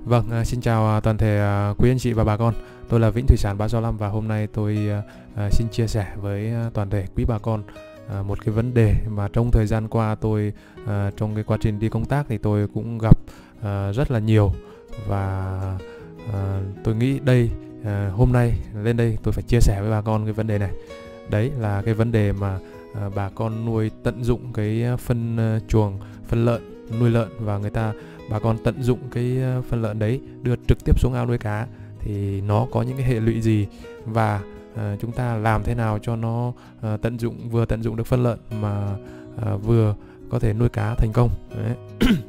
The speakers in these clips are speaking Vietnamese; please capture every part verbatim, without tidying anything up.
Vâng, à, xin chào à, toàn thể à, quý anh chị và bà con. Tôi là Vĩnh Thủy Sản ba sáu năm và hôm nay tôi à, à, xin chia sẻ với à, toàn thể quý bà con à, một cái vấn đề mà trong thời gian qua tôi à, trong cái quá trình đi công tác thì tôi cũng gặp à, rất là nhiều, và à, tôi nghĩ đây à, hôm nay lên đây tôi phải chia sẻ với bà con cái vấn đề này. Đấy là cái vấn đề mà à, bà con nuôi tận dụng cái phân à, chuồng, phân lợn, nuôi lợn, và người ta bà con tận dụng cái phân lợn đấy đưa trực tiếp xuống ao nuôi cá thì nó có những cái hệ lụy gì, và à, chúng ta làm thế nào cho nó à, tận dụng vừa tận dụng được phân lợn mà à, vừa có thể nuôi cá thành công. Đấy.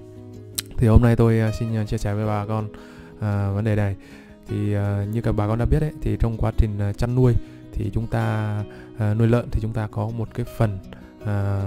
Thì hôm nay tôi à, xin chia sẻ với bà con à, vấn đề này. Thì à, như các bà con đã biết ấy, thì trong quá trình à, chăn nuôi thì chúng ta à, nuôi lợn thì chúng ta có một cái phần à,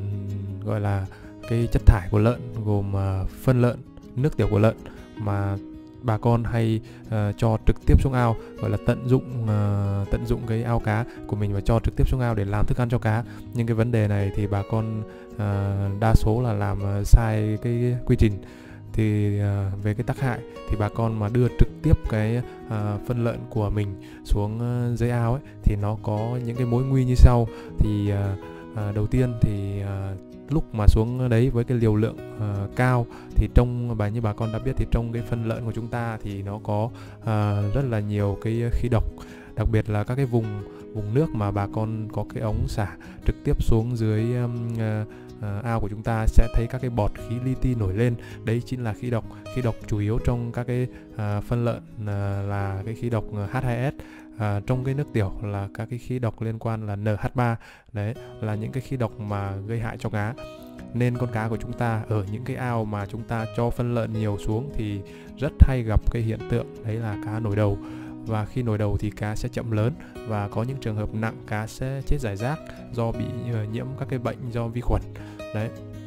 gọi là cái chất thải của lợn, gồm uh, phân lợn, nước tiểu của lợn mà bà con hay uh, cho trực tiếp xuống ao, gọi là tận dụng uh, tận dụng cái ao cá của mình và cho trực tiếp xuống ao để làm thức ăn cho cá. Nhưng cái vấn đề này thì bà con uh, đa số là làm uh, sai cái quy trình. Thì uh, về cái tác hại thì bà con mà đưa trực tiếp cái uh, phân lợn của mình xuống uh, dưới ao ấy, thì nó có những cái mối nguy như sau. Thì uh, uh, đầu tiên thì uh, lúc mà xuống đấy với cái liều lượng uh, cao thì trong bà như bà con đã biết thì trong cái phân lợn của chúng ta thì nó có uh, rất là nhiều cái khí độc, đặc biệt là các cái vùng vùng nước mà bà con có cái ống xả trực tiếp xuống dưới um, uh, uh, ao của chúng ta sẽ thấy các cái bọt khí li ti nổi lên. Đấy chính là khí độc. Khí độc chủ yếu trong các cái uh, phân lợn uh, là cái khí độc H hai S. À, trong cái nước tiểu là các cái khí độc liên quan là N H ba. Đấy là những cái khí độc mà gây hại cho cá. Nên con cá của chúng ta ở những cái ao mà chúng ta cho phân lợn nhiều xuống thì rất hay gặp cái hiện tượng đấy là cá nổi đầu. Và khi nổi đầu thì cá sẽ chậm lớn, và có những trường hợp nặng cá sẽ chết rải rác do bị uh, nhiễm các cái bệnh do vi khuẩn. Đấy.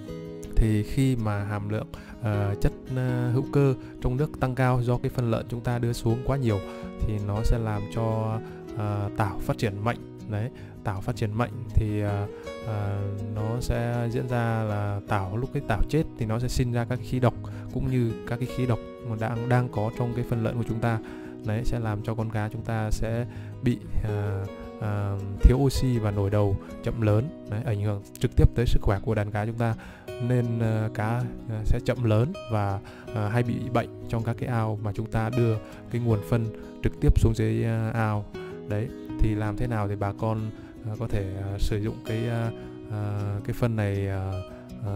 Thì khi mà hàm lượng uh, chất uh, hữu cơ trong nước tăng cao do cái phân lợn chúng ta đưa xuống quá nhiều thì nó sẽ làm cho uh, tảo phát triển mạnh. Đấy, tảo phát triển mạnh thì uh, uh, nó sẽ diễn ra là tảo lúc cái tảo chết thì nó sẽ sinh ra các khí độc, cũng như các cái khí độc mà đang đang có trong cái phân lợn của chúng ta. Đấy sẽ làm cho con cá chúng ta sẽ bị uh, uh, thiếu oxy và nổi đầu, chậm lớn. Đấy, ảnh hưởng trực tiếp tới sức khỏe của đàn cá chúng ta, nên uh, cá uh, sẽ chậm lớn và uh, hay bị bệnh trong các cái ao mà chúng ta đưa cái nguồn phân trực tiếp xuống dưới uh, ao. Đấy, thì làm thế nào để bà con uh, có thể uh, sử dụng cái uh, uh, cái phân này uh,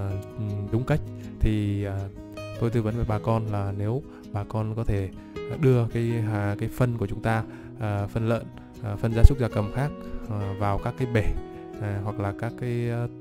uh, đúng cách. Thì uh, tôi tư vấn với bà con là nếu bà con có thể đưa cái uh, cái phân của chúng ta, uh, phân lợn, uh, phân gia súc gia cầm khác uh, vào các cái bể, uh, hoặc là các cái uh,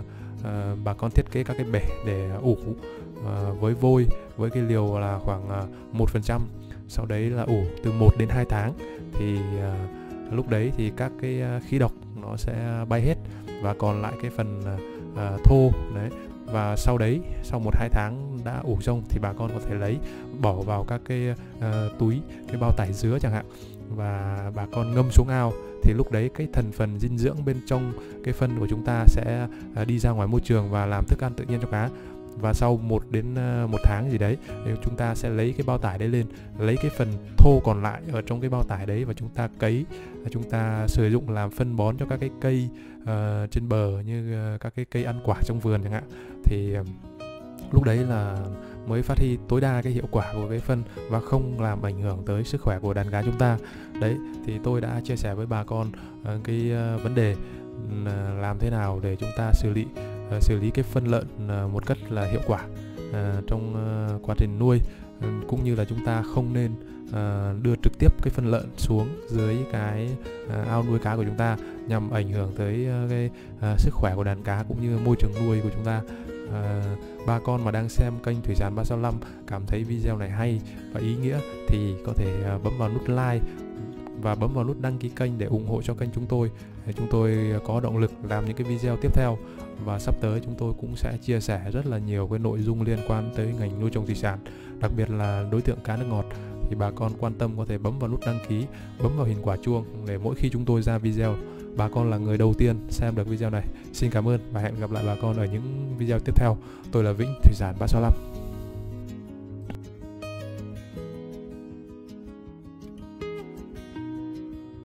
uh, bà con thiết kế các cái bể để ủ uh, với vôi với cái liều là khoảng uh, một phần trăm. Sau đấy là ủ từ một đến hai tháng thì uh, lúc đấy thì các cái uh, khí độc nó sẽ bay hết và còn lại cái phần uh, thô. Đấy, và sau đấy sau một hai tháng đã ủ xong thì bà con có thể lấy bỏ vào các cái uh, túi, cái bao tải dứa chẳng hạn, và bà con ngâm xuống ao. Thì lúc đấy cái thành phần dinh dưỡng bên trong cái phân của chúng ta sẽ uh, đi ra ngoài môi trường và làm thức ăn tự nhiên cho cá. Và sau một đến một tháng gì đấy thì chúng ta sẽ lấy cái bao tải đấy lên, lấy cái phần thô còn lại ở trong cái bao tải đấy và chúng ta cấy, chúng ta sử dụng làm phân bón cho các cái cây uh, trên bờ, như uh, các cái cây ăn quả trong vườn chẳng hạn. Thì uh, lúc đấy là mới phát huy tối đa cái hiệu quả của cái phân và không làm ảnh hưởng tới sức khỏe của đàn cá chúng ta. Đấy, thì tôi đã chia sẻ với bà con uh, cái uh, vấn đề uh, làm thế nào để chúng ta xử lý Uh, xử lý cái phân lợn uh, một cách là hiệu quả uh, trong uh, quá trình nuôi, uh, cũng như là chúng ta không nên uh, đưa trực tiếp cái phân lợn xuống dưới cái uh, ao nuôi cá của chúng ta, nhằm ảnh hưởng tới uh, cái uh, sức khỏe của đàn cá cũng như môi trường nuôi của chúng ta. Uh, bà con mà đang xem kênh Thủy Sản ba sáu năm cảm thấy video này hay và ý nghĩa thì có thể uh, bấm vào nút like và bấm vào nút đăng ký kênh để ủng hộ cho kênh chúng tôi, để chúng tôi có động lực làm những cái video tiếp theo. Và sắp tới chúng tôi cũng sẽ chia sẻ rất là nhiều cái nội dung liên quan tới ngành nuôi trồng thủy sản, đặc biệt là đối tượng cá nước ngọt. Thì bà con quan tâm có thể bấm vào nút đăng ký, bấm vào hình quả chuông để mỗi khi chúng tôi ra video, bà con là người đầu tiên xem được video này. Xin cảm ơn và hẹn gặp lại bà con ở những video tiếp theo. Tôi là Vĩnh Thủy Sản ba sáu năm.